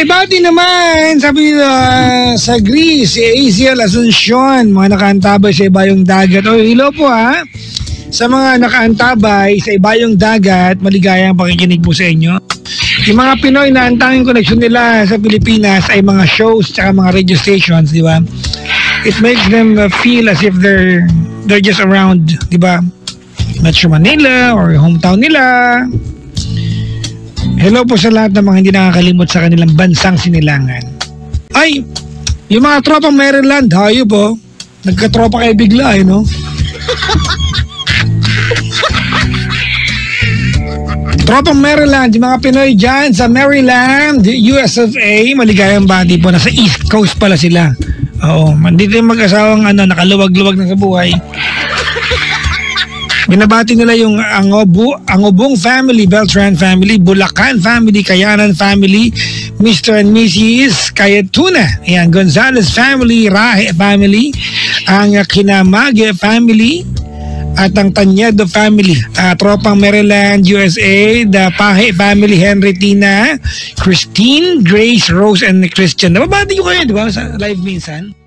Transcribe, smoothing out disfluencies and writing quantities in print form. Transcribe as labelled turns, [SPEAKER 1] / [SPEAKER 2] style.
[SPEAKER 1] ibati naman, sabi sa Greece, si ACL Asuncion, mga nakaantabay sa ibayong dagat. O, hello po ha. Sa mga nakaantabay sa ibayong dagat, maligayang pakikinig po sa inyo. Yung mga Pinoy na ang tanging koneksyon nila sa Pilipinas ay mga shows at mga radio stations, di ba? It makes them feel as if they're just around, di ba? Metro Manila or hometown nila. Hello po sa lahat ng mga hindi nakakalimot sa kanilang bansang sinilangan. Ay, yung mga tropang Maryland, hayo po. Nagkatropa kayo bigla eh, no? Tropang Maryland, yung mga Pinoy dyan sa Maryland, US of A, maligayang bati po. Nasa East Coast pala sila. Oo, dito yung mag-asawang nakaluwag-luwag na sa buhay. Binabati nila yung Angobong family, Beltran family, Bulacan family, Kayanan family, Mr. and Mrs. Cayetuna, ayan, Gonzales family, Rahe family, ang Kinamage family, at ang Tanyedo family, tropang Maryland, USA, the Pahe family, Henry, Tina, Christine, Grace, Rose, and Christian. Nababati ko kayo, di ba, sa live minsan?